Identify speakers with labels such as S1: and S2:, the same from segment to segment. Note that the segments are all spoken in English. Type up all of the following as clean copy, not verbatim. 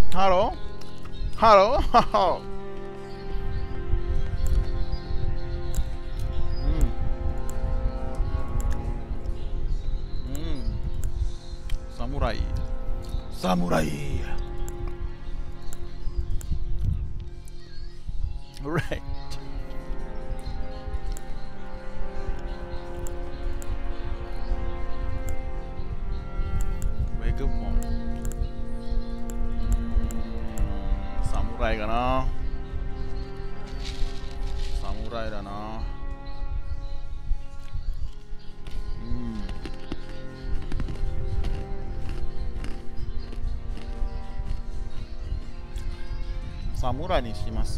S1: Hello? Hello? Hmm. Hmm. Samurai. Samurai. Right. Vagabond. Samurai かな。サムライだな。うん。サムライにします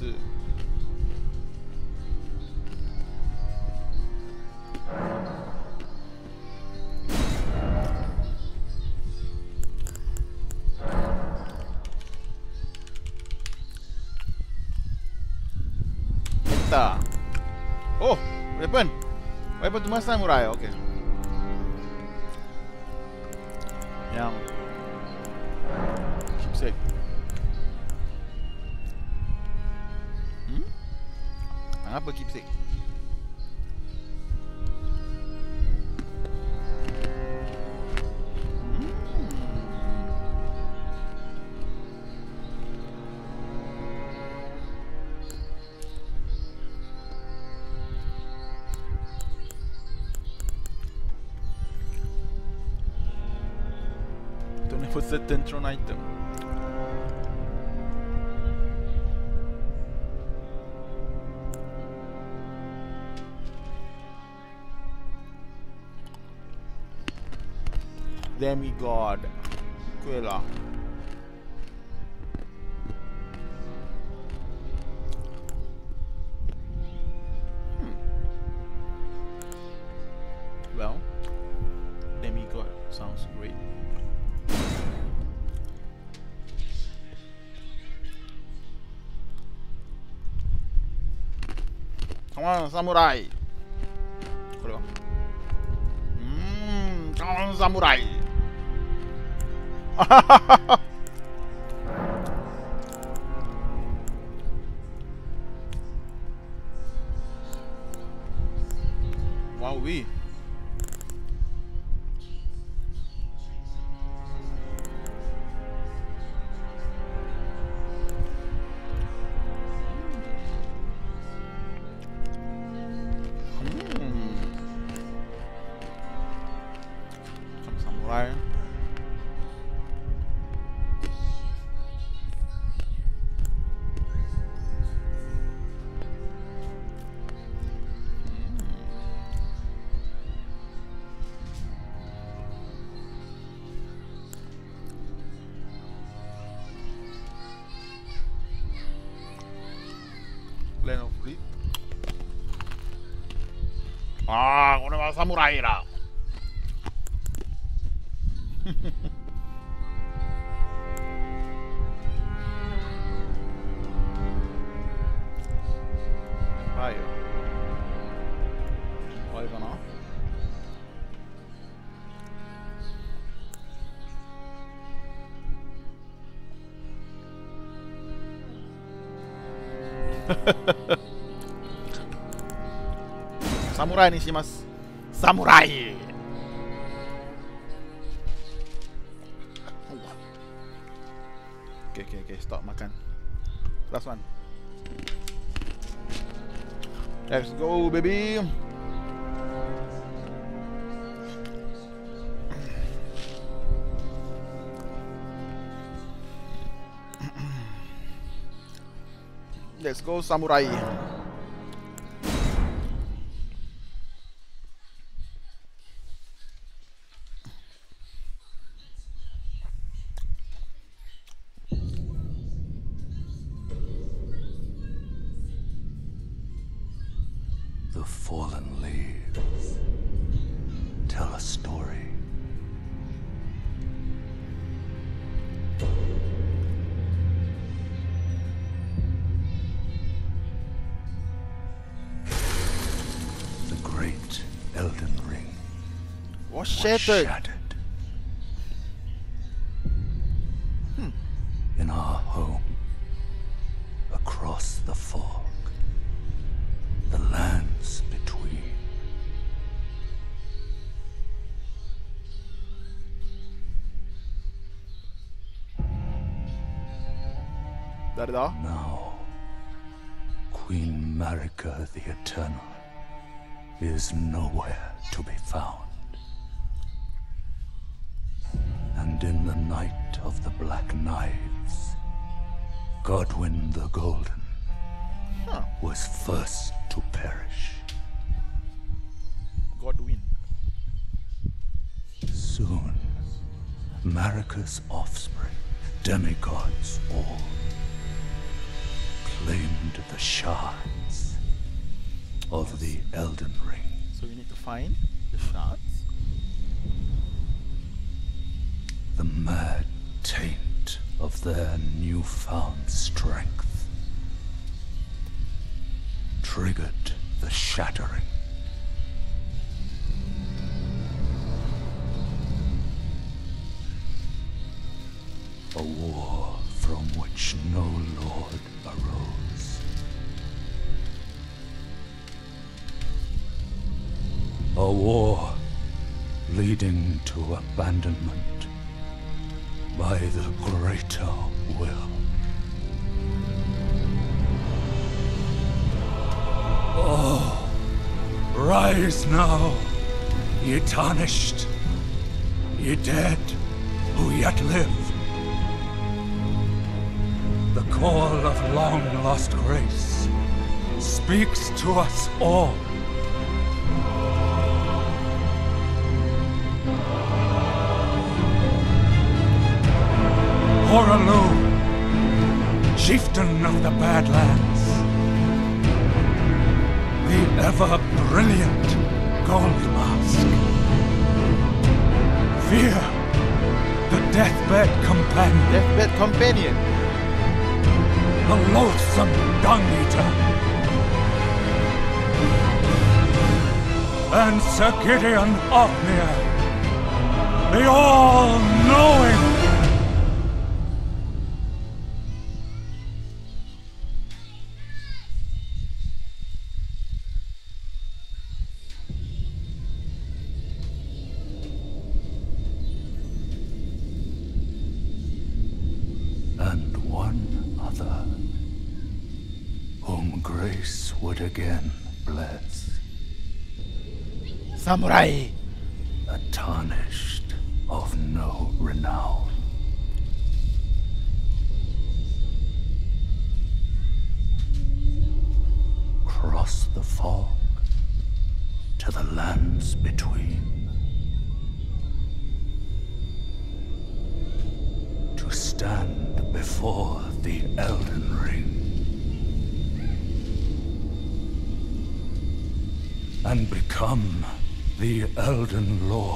S1: 。Kita. Oh, weapon. Weapon cuma samurai. Oke. Yang keepsake. Hmm? Apa keepsake? Don't have a certain throne item. Demigod. Quella. Well, Demigod sounds great. Come on, samurai. これは。Come on, samurai. Wow, we. Some samurai. Land of Reap. ああ、これはサムライだ。はいよ。終わりかな。サムライにします。サムライ。Oke, oke, oke, stop makan. Last one. Let's go, baby. Let's go, samurai.
S2: The fallen leaves tell a story. The great Elden Ring
S1: Was shattered.
S2: in our home, across the fog, the lands between.
S1: Dari da?
S2: Now, Queen Marika the Eternal is nowhere to be found. And in the night of the Black Knives, Godwyn the Golden was first to perish.
S1: Godwyn.
S2: Soon, Marika's offspring, demigods all, claimed the shards of the Elden Ring.
S1: So we need to find the shards.
S2: The mad taint of their newfound strength triggered the shattering. A war from which no lord arose. A war leading to abandonment by the greater will. Oh, rise now, ye tarnished, ye dead who yet live. The call of long-lost grace speaks to us all. Horalu, chieftain of the Badlands, the ever-brilliant Gold Mask. Fear, the deathbed companion.
S1: Deathbed companion.
S2: The loathsome dung-eater. And Sir Gideon Ofnir, the all-knowing. And one other, whom grace would again bless.
S1: Samurai.
S2: A tarnished of no renown. Cross the fog to the lands between. To stand before the Elden Ring. And become the Elden Lord.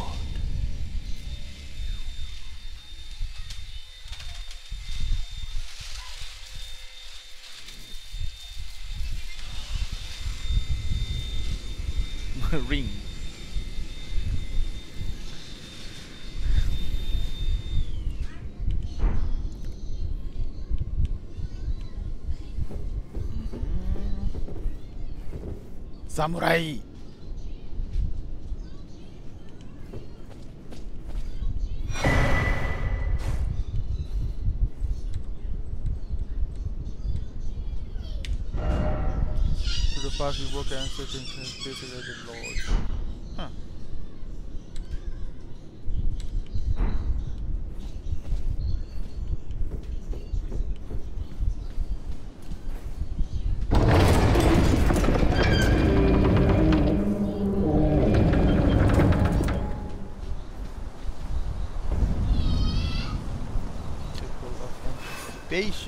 S1: Ring. Samurai. To the past we work and search and face the Lord. Huh. Circle of anticipation.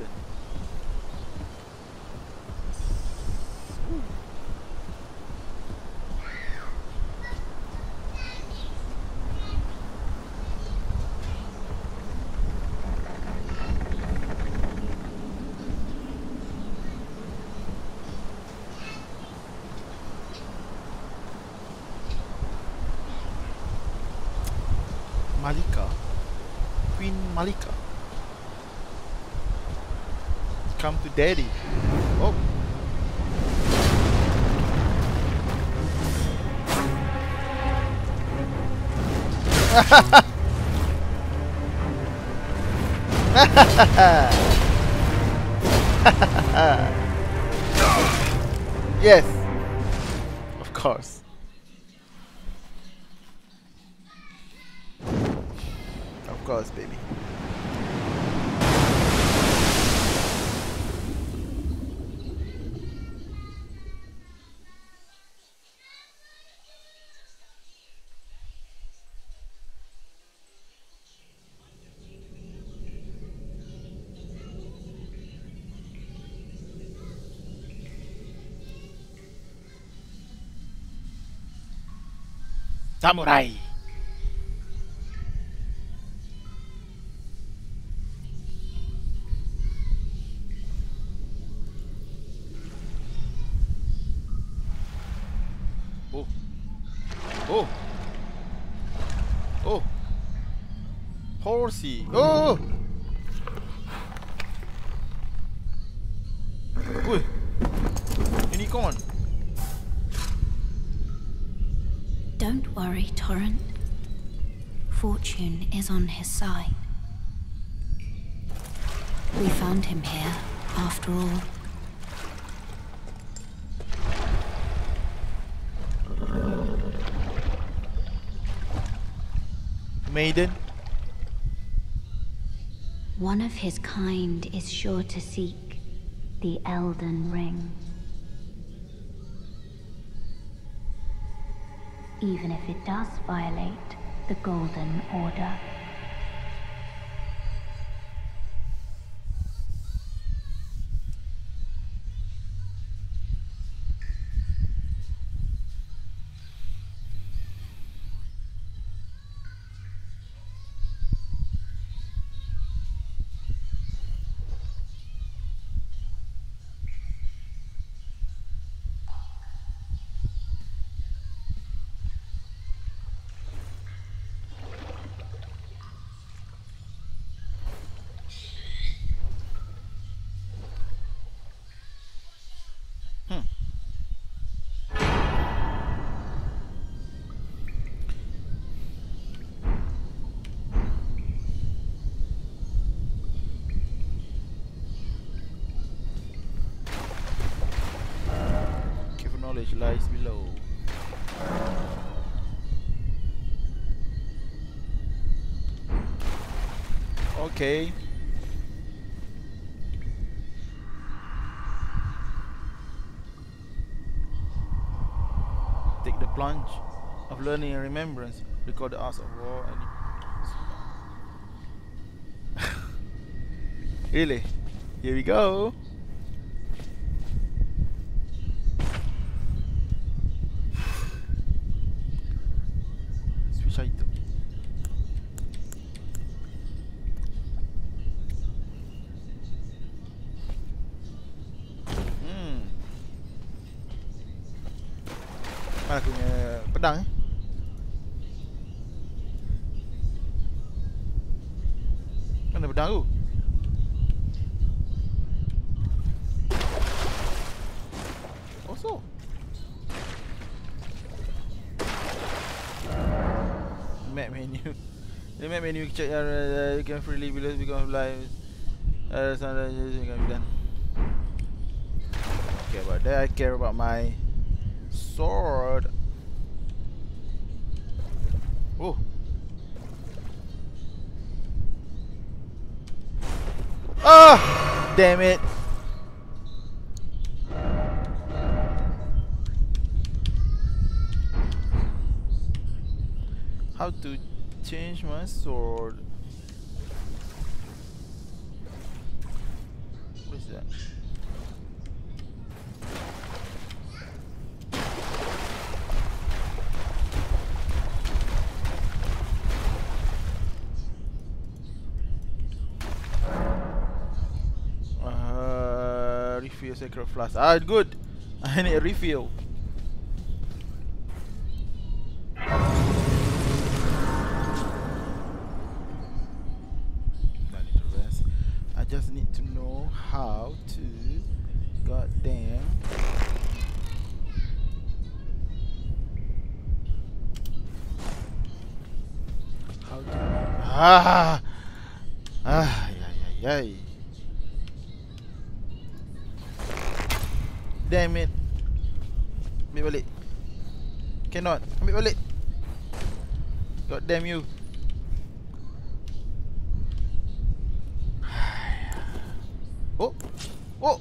S1: Malika, Queen Malika. Come to daddy. Oh. Yes. Of course. Of course, baby. Samurai. Oh. Oh. Oh. Horsey. Oh. Ui. Unicorn.
S3: Don't worry, Torrent. Fortune is on his side. We found him here, after all.
S1: Maiden.
S3: One of his kind is sure to seek the Elden Ring. Even if it does violate the Golden Order. Knowledge lies below. Okay. Take the plunge of learning and remembrance. Record the arts of war and really? Here we go. Item. Mana aku punya pedang Mana pedang aku? Also map menu. The map menu check you can freely become live. Something can be done. Okay, but then I care about my sword. Oh. Ah! Damn it. How to change my sword? What is that? Refill sacred flask. Ah, good. I need a refill. just need to know how to goddamn how to yay. Damn it. Ambil balik. Cannot. Ambil balik. God damn you. Oh. Oh.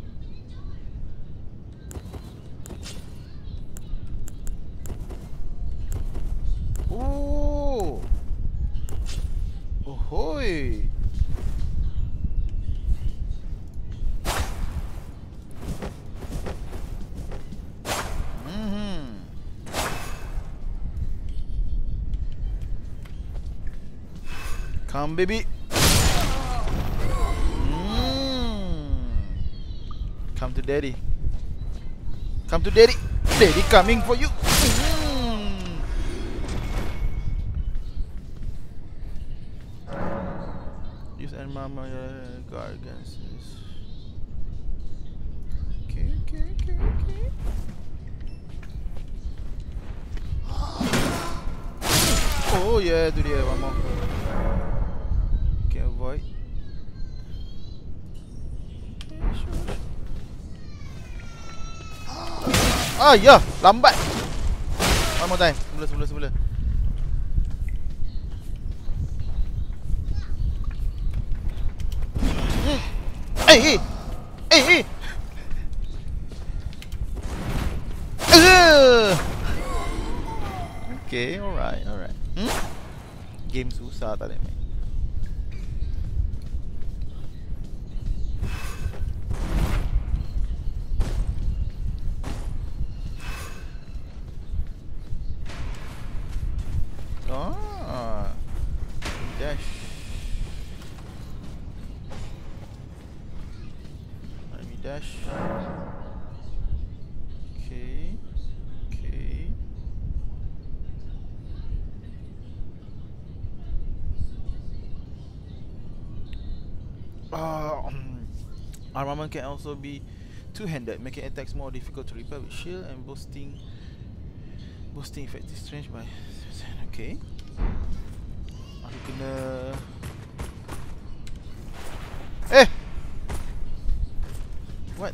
S3: Oh. Ahoy. Come, baby. Come to daddy. Come to daddy. Daddy coming for you. Use and mama guard against this. Okay. Oh yeah, tu dia, one more. Can avoid. Okay, sure. Ah ya, lambat. One more time. Semula. Hey. Okay, alright. Game susah tak main. Dash. Let me dash. Okay. Armament can also be two-handed, making attacks more difficult to repel with shield and boosting effective strength by. Okay. Aku kena. What?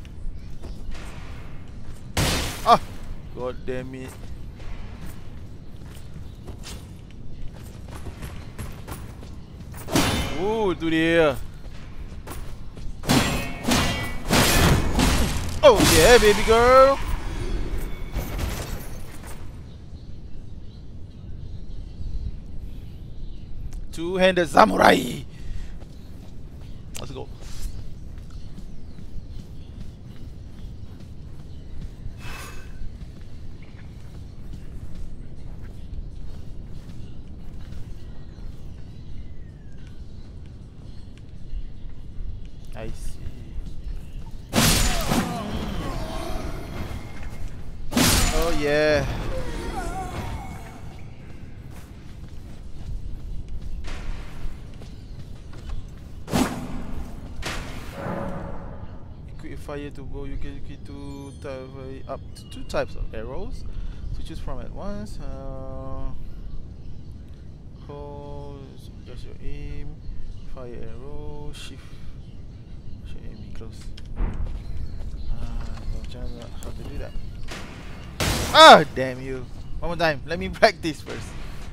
S3: Ah! God damn it. Oh, tu dia. Oh yeah, baby girl. Two-handed samurai. Let's go. I see. Oh yeah. Equip fire to bow. You can equip up to 2 types of arrows to choose from at once. Hold, adjust your aim. Fire arrow. Shift. Aim close. How to do that? Ah, damn you. One more time. Let me practice first.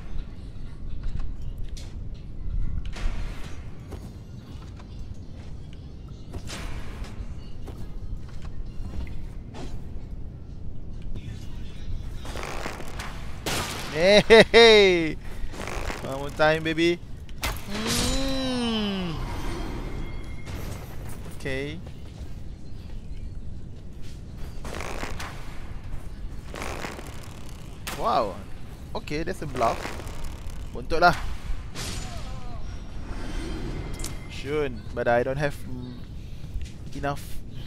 S3: Hey. One more time, baby. Okay. Wow. Okay, that's a bluff. Bontot lah. Shun, but I don't have enough.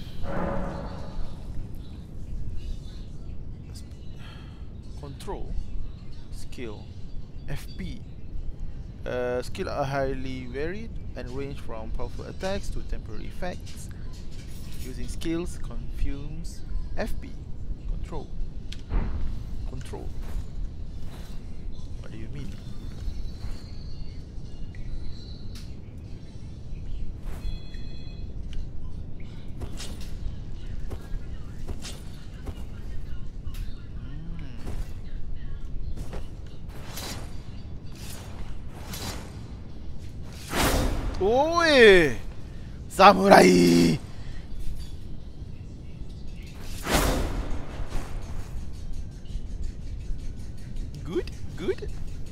S3: Control. Skill. FP. Skill are highly varied. and range from powerful attacks to temporary effects. Using skills, confuse FP. Control. Control. What do you mean? Oi! Samurai! Good, good.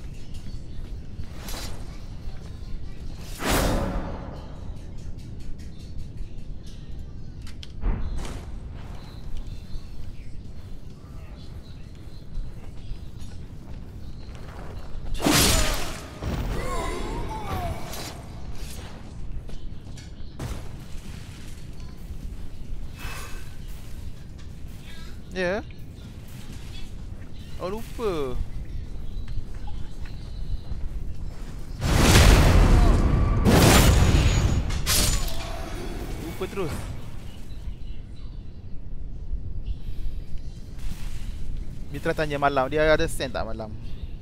S3: Ya. Yeah. Oh, lupa. Lupa terus. Mitra tanya malam, dia ada send tak malam?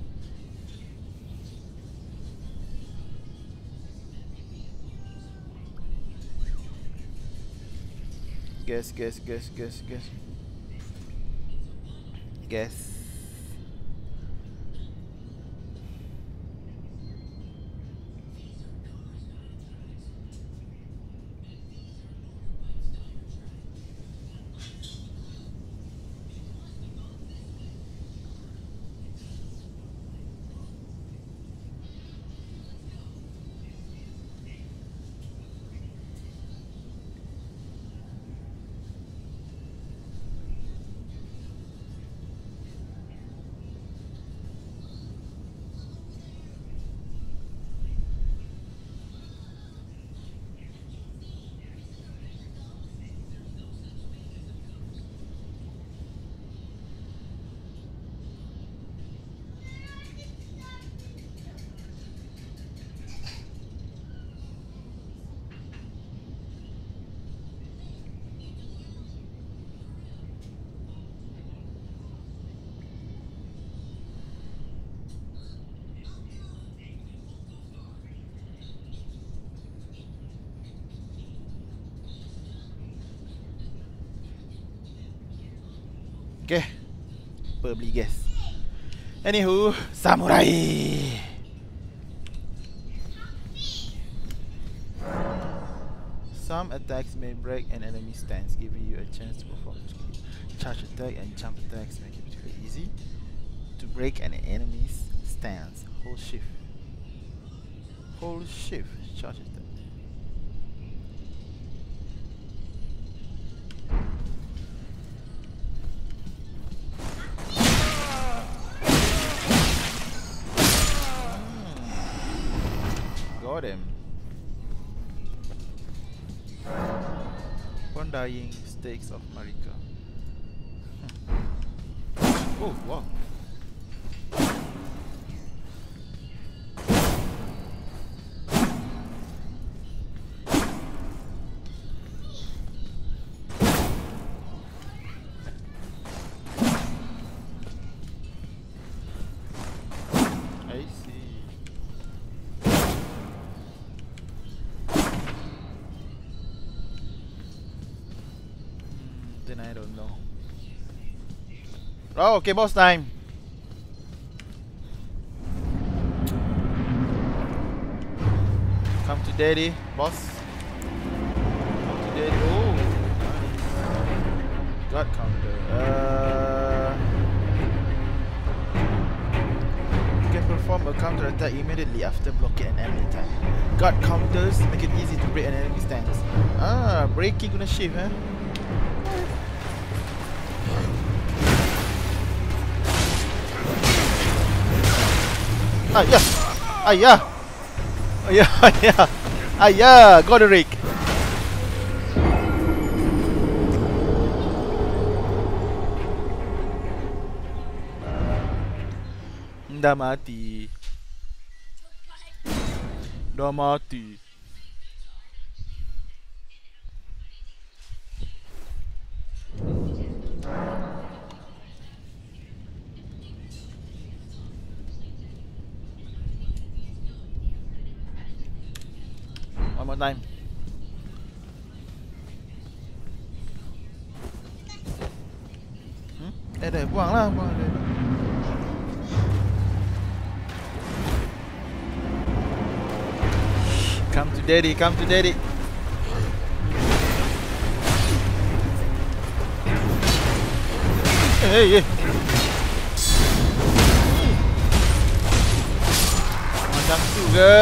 S3: Guess. Okay. Beli gas. Anywho, samurai. Some attacks may break an enemy stance, giving you a chance to perform charge attack and jump attacks, make it particularly easy to break an enemy's stance. Hold shift. Hold shift. Charge attack. Got him. Undying Stakes of Marika. Oh, wow. I see. Then I don't know. Oh, okay, boss time. Come to daddy, boss. Come to daddy. Oh, nice. God counter. You can perform a counter attack immediately after blocking an enemy attack. God counters make it easy to break an enemy stance. Ah, breaking gonna shift, eh? Ayah! Ayah! Ayah! Ayah! Ayah! Goderick! Dah mati. Dah mati. more time. Dah, buang lah, buang dah. Come to daddy, come to daddy. Hey, hey. Macam tu ke?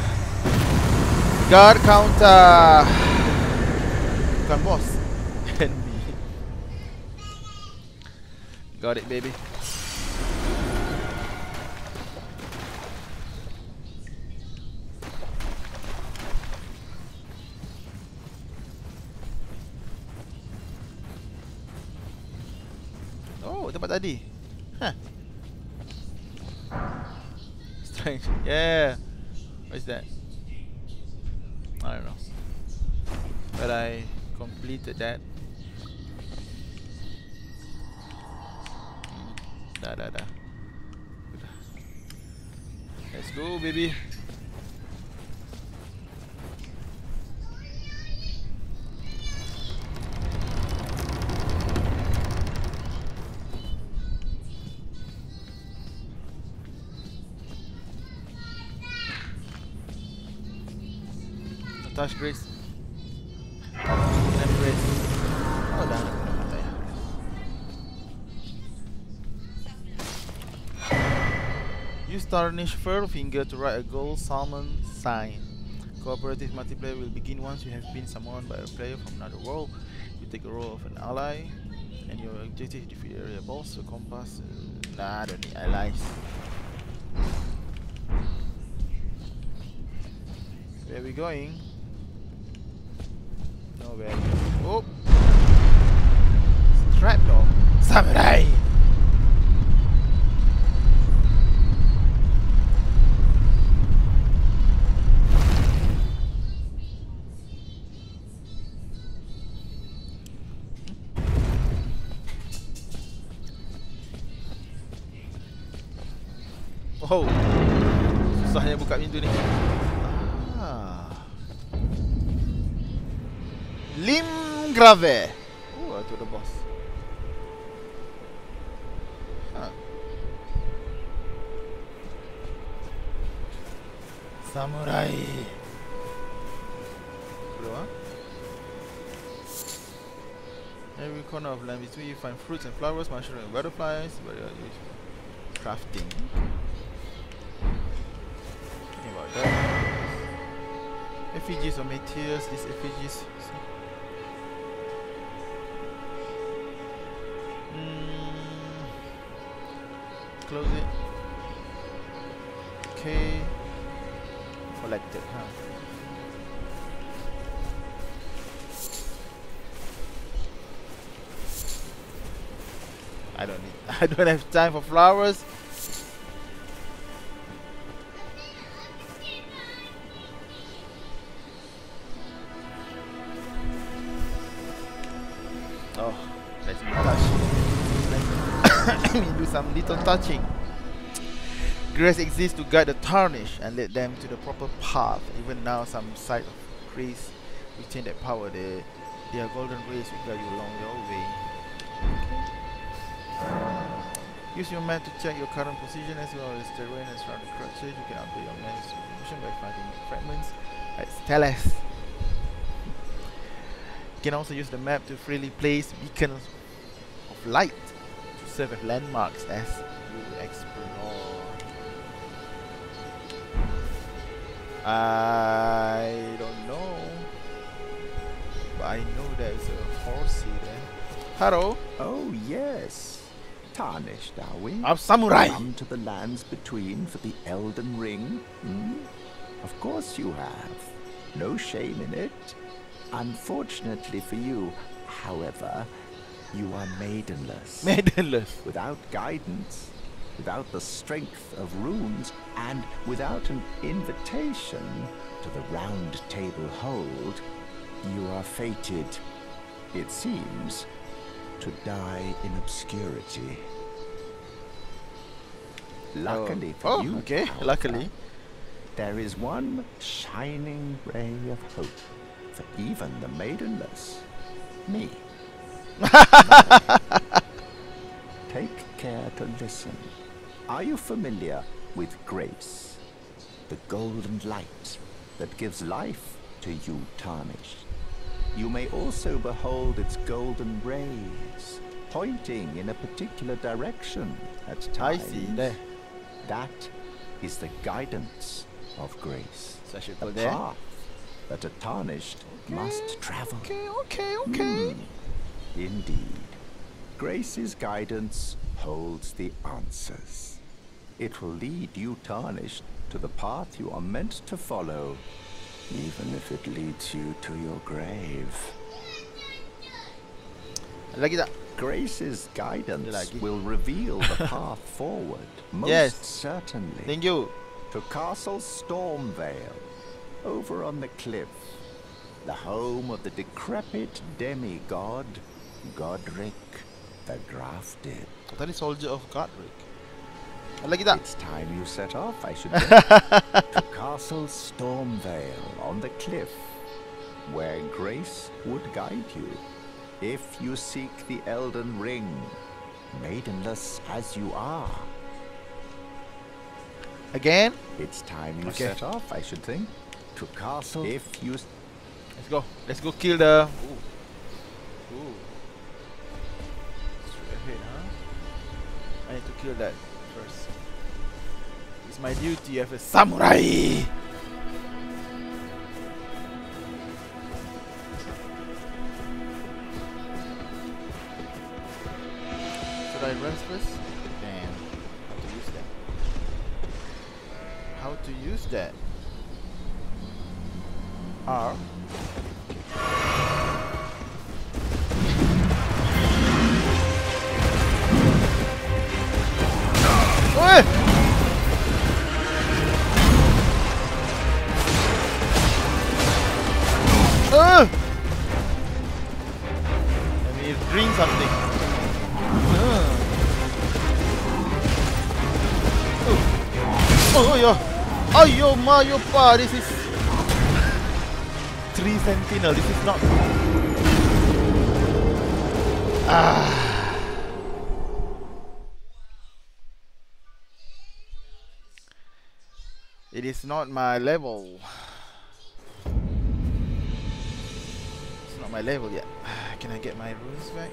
S3: Guard counter. Bukan boss. Enemy. Got it, baby. Oh, tempat tadi. Huh. Strange. Yeah. What is that? I don't know. But I completed that. Dah. Let's go, baby. Touch Grace. Grace. Oh, dah nak kena mata ya. Use Tarnished Fur Finger to write a gold salmon sign. Cooperative multiplayer will begin once you have been summoned by a player from another world. You take the role of an ally, and your objective is to defeat area boss. So compass. Nah, I don't need allies. Where are we going? Nowhere. Oh! Trap door. Samurai! Oh! Susahnya buka pintu ni. Limgrave. Oh, itu the boss. Huh. Samurai. Bro, huh? Every corner of land between you find fruits and flowers, mushrooms and butterflies. But crafting. Thinking about that. Effigies or materials. These effigies. Close it. Okay. Collected, huh? I don't have time for flowers. Oh, let's touch. Let me do some little touching. Grace exists to guide the tarnished and lead them to the proper path. Even now, some side of grace retain that power. Their golden rays will guide you along your way. Okay. Use your map to check your current position as well as terrain and surrounding structures. You can update your map's position by finding fragments like steles. You can also use the map to freely place beacons of light to serve as landmarks as you explore. I don't know, but I know there's a horsey there. Hello.
S4: Oh yes, tarnished are we?
S3: I'm samurai.
S4: Come to the lands between for the Elden Ring? Hmm? Of course you have. No shame in it. Unfortunately for you, however, you are maidenless.
S3: Maidenless.
S4: Without guidance, without the strength of runes, and without an invitation to the Round Table Hold, you are fated, it seems, to die in there is one shining ray of hope for even the maidenless. Me. Take care to listen. Are you familiar with grace? The golden light that gives life to you tarnished. You may also behold its golden rays pointing in a particular direction at times.
S3: I see. There.
S4: That is the guidance of grace.
S3: So I should
S4: A
S3: go there.
S4: path that a tarnished must travel.
S3: Okay.
S4: Indeed. Grace's guidance holds the answers. It will lead you tarnished to the path you are meant to follow, even if it leads you to your grave.
S3: Lagi tak?
S4: Grace's guidance
S3: Lagi.
S4: will reveal the path forward, most
S3: Yes.
S4: certainly.
S3: Thank you.
S4: To Castle Stormvale, over on the cliff, the home of the decrepit demigod, Godric the Grafted.
S3: Tadi Soldier of Godric. Lagi tak?
S4: It's time you set off, I should think. To Castle Stormvale on the cliff, where Grace would guide you. If you seek the Elden Ring, maidenless as you are.
S3: Again?
S4: It's time you
S3: Okay.
S4: set off, I should think. To Castle, if you...
S3: Let's go. Let's go kill the... Ooh. Straight ahead, huh? I need to kill that first. It's my duty as a samurai! Should I run first? Damn. How to use that? How to use that? R. Oi! Let me drink something. Oh, yo! Ayo, Mayo pa! This is 3 Sentinel. This is not. It is not my level. It's not my level yet. Can I get my runes back?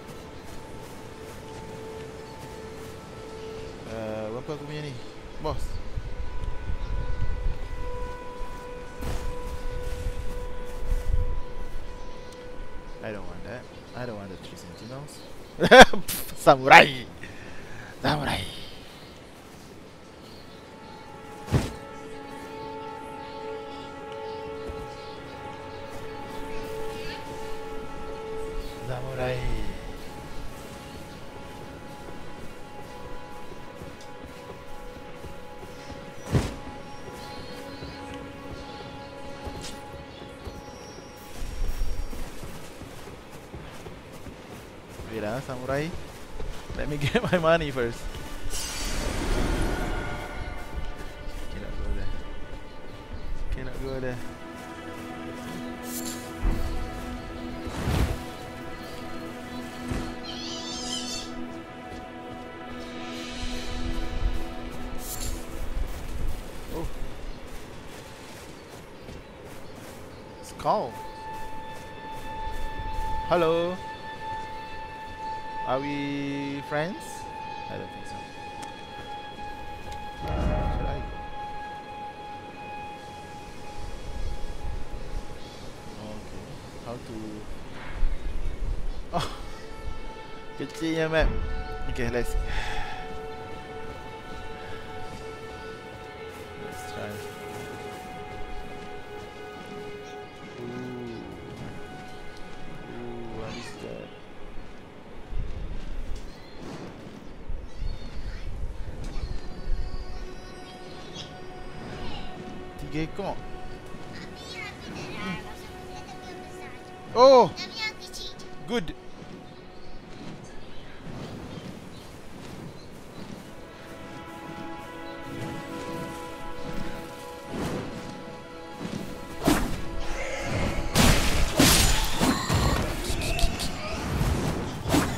S3: Berapa aku punya ni? Boss. I don't want that. I don't want the 3 sentinels. Samurai! Samurai! Samurai! Wait, samurai. Let me get my money first. Cannot go there. Cannot go there. Oh. Skull. Hello. Are we friends? I don't think so. Should I? Okay. How to? Oh, kecilnya map. Okay, let's try. Ooh, what is that? Gekko. Oh, good.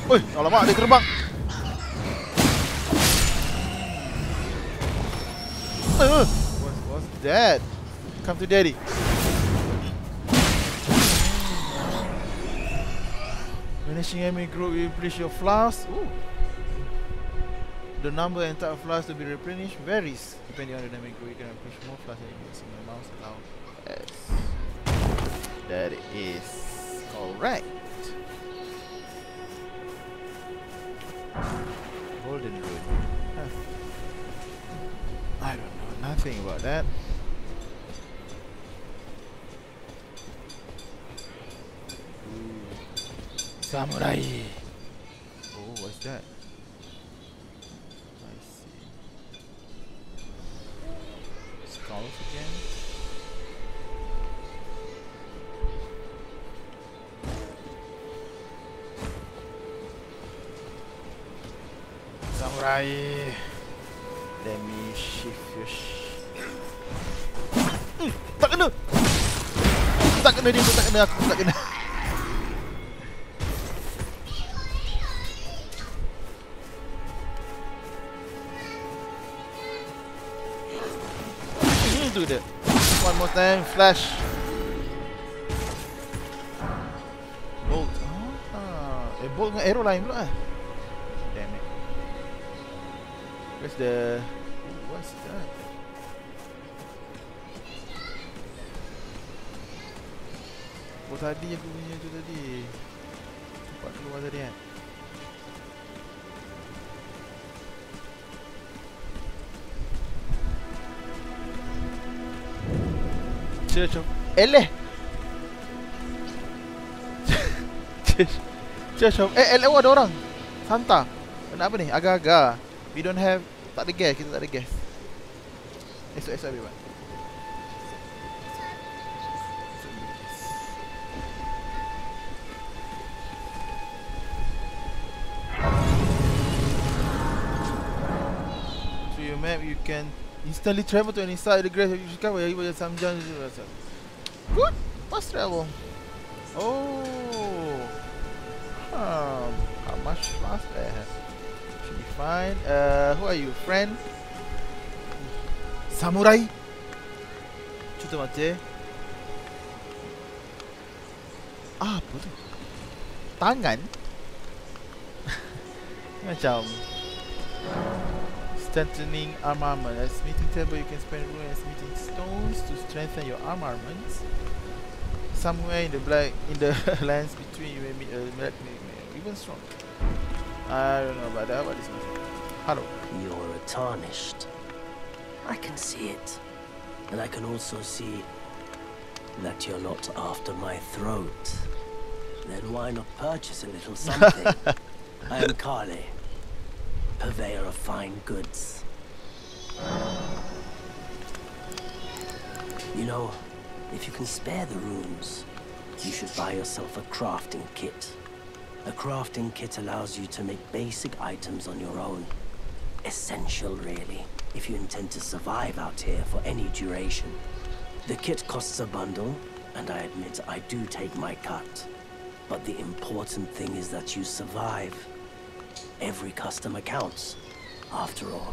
S1: Oi, alamak dia terbang. What's that? Come to daddy. Finishing enemy group, you replenish your flask. Ooh. The number and type of flask to be replenished varies depending on the enemy group. You can replenish more flasks than using the mouse allow. Yes. That is correct. Golden Road. Huh. I don't know nothing about that. Samurai. Oh, what's that? I see. Skulls again. Samurai. Let me shift your tak kena. Tak kena dia, tak kena aku, tak kena. Do that. One more time, flash. Bolt. Bolt dengan arrow lain pula. Damn it. Where's the... What's that? Oh tadi aku punya tu tadi. Tempat keluar tadi kan. Church of... Eleh! Church of... Eleh, ada orang! Santa! Nak apa ni? Agak-agak. We don't have... Tak ada gas, kita tak ada gas. Esok everyone. So your map, you can instantly travel to any side of the grass if you discover some junk. Good! Fast travel. Oh! How much fast I have? Should be fine. Who are you? Friend? Samurai? Cuta mata. Apa tu? Tangan? Macam strengthening armament. At smithing table you can spend room and smithing stones to strengthen your armaments. Somewhere in the lands between you and me, even strong. I don't know about that. What is this? Hello.
S5: You're tarnished. I can see it. And I can also see that you're not after my throat. Then why not purchase a little something? I am Kale, purveyor of fine goods. You know, if you can spare the runes, you should buy yourself a crafting kit. A crafting kit allows you to make basic items on your own. Essential, really, if you intend to survive out here for any duration. The kit costs a bundle, and I admit I do take my cut. But the important thing is that you survive. Every customer counts, after all.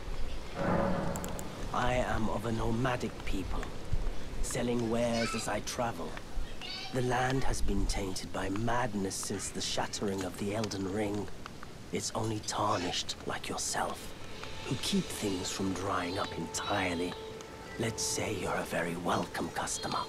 S5: I am of a nomadic people, selling wares as I travel. The land has been tainted by madness since the shattering of the Elden Ring. It's only tarnished like yourself, who keep things from drying up entirely. Let's say you're a very welcome customer.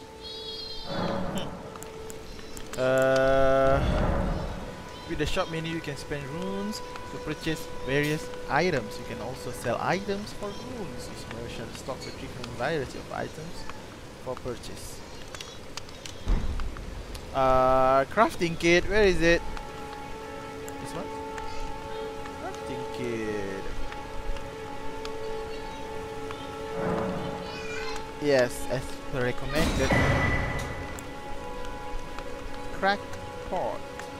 S1: With the shop menu you can spend runes to purchase various items. You can also sell items for runes. Use merchant stocks a different variety of items for purchase. Crafting kit, where is it? This one? Crafting kit. Yes, as per recommended. Crack pot.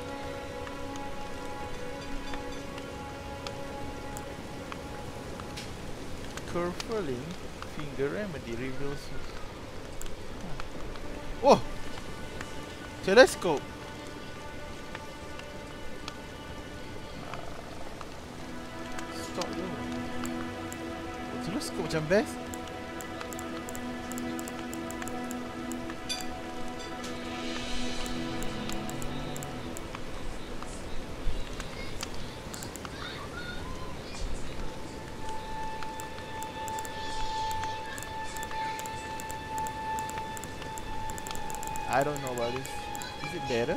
S1: Curling finger remedy reveals. Oh! Telescope. Teleskop macam best. I don't know about this. Is it better?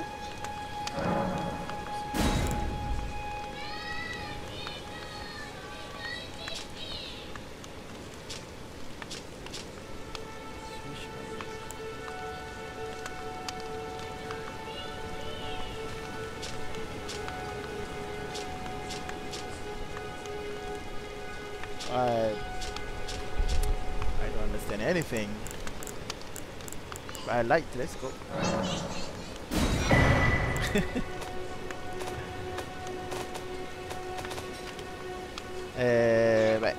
S1: I don't understand anything. But I like telescope. Back.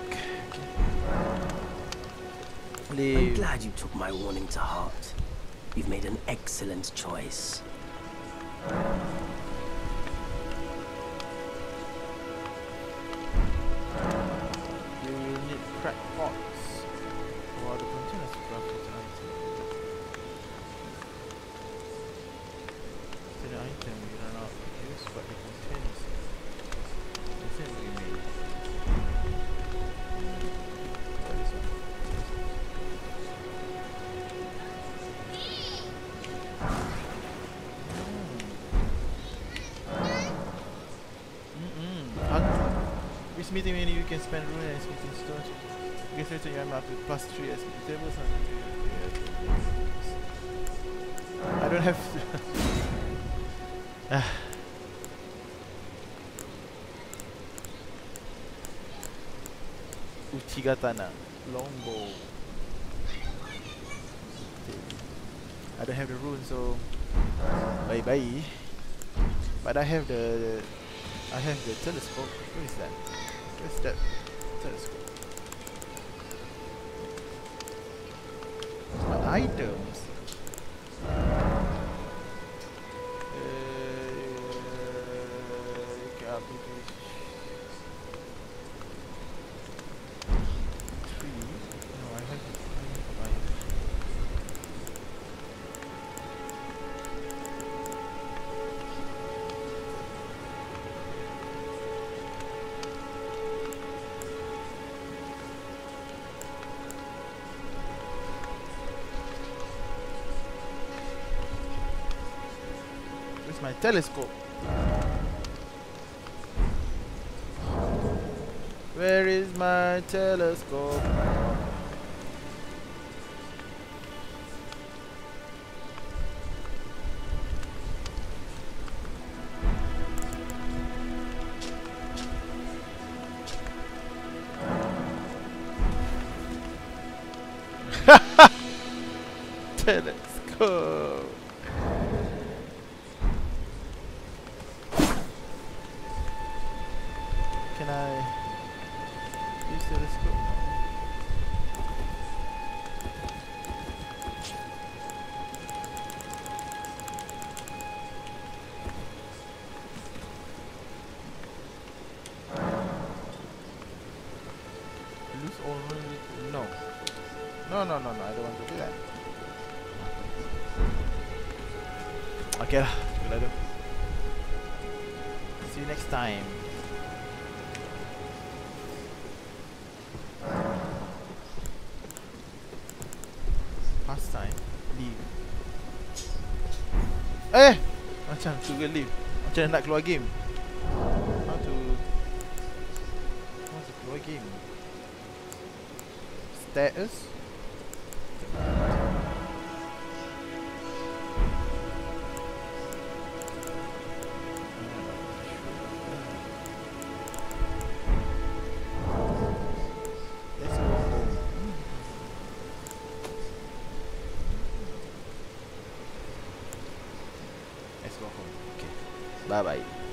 S5: I'm glad you took my warning to heart. You've made an excellent choice.
S1: You will need cracked pots for the containers to craft it item. To the item you run out of use, but the containers. Is it remain? What is it? Which meeting menu you can spend rune and smithing stones. You can set your map with +3 as tables and I don't have Uchigatana, longbow. I don't have the rune, so bye bye. But I have the telescope. Where is that? Where's that telescope? My items. My telescope. Where is my telescope? Telescope. Can I use telescope? Lose all no. No, I don't want to do that. Okay lah, good lah. See you next time. Pastime, leave. Macam Google leave. Macam nak keluar game. How to keluar game? Status. Bye bye.